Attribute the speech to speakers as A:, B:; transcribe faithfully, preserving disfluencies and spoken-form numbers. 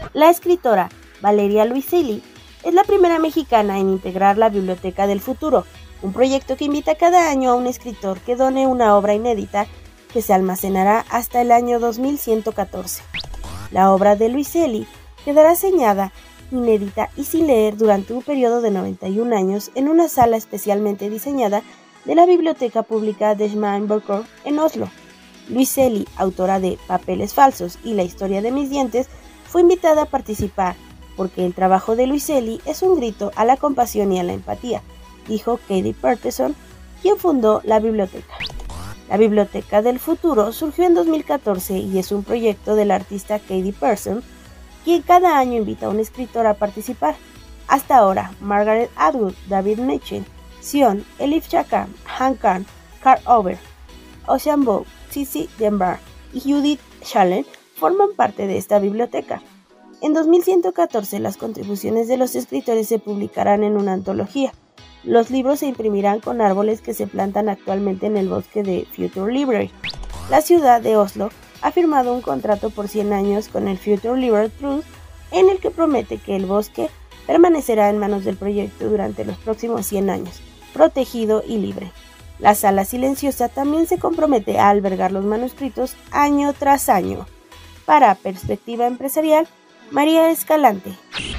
A: La escritora Valeria Luiselli es la primera mexicana en integrar la Biblioteca del Futuro, un proyecto que invita cada año a un escritor que done una obra inédita que se almacenará hasta el año dos mil ciento catorce. La obra de Luiselli quedará sellada, inédita y sin leer durante un periodo de noventa y un años en una sala especialmente diseñada de la Biblioteca Pública de Schmallenberg en Oslo. Luiselli, autora de Papeles Falsos y La Historia de mis dientes, fue invitada a participar porque el trabajo de Luiselli es un grito a la compasión y a la empatía, dijo Katie Peterson, quien fundó la biblioteca. La Biblioteca del Futuro surgió en dos mil catorce y es un proyecto del artista Katie Peterson, quien cada año invita a un escritor a participar. Hasta ahora, Margaret Atwood, David Mitchell, Sion, Elif Shaham, Han Kang, Karl Over, Ocean Vuong, Cici Denberg y Judith Shallen forman parte de esta biblioteca. En dos mil ciento catorce, las contribuciones de los escritores se publicarán en una antología. Los libros se imprimirán con árboles que se plantan actualmente en el bosque de Future Library. La ciudad de Oslo ha firmado un contrato por cien años con el Future Library Trust, en el que promete que el bosque permanecerá en manos del proyecto durante los próximos cien años, protegido y libre. La Sala Silenciosa también se compromete a albergar los manuscritos año tras año. Para Perspectiva Empresarial, María Escalante.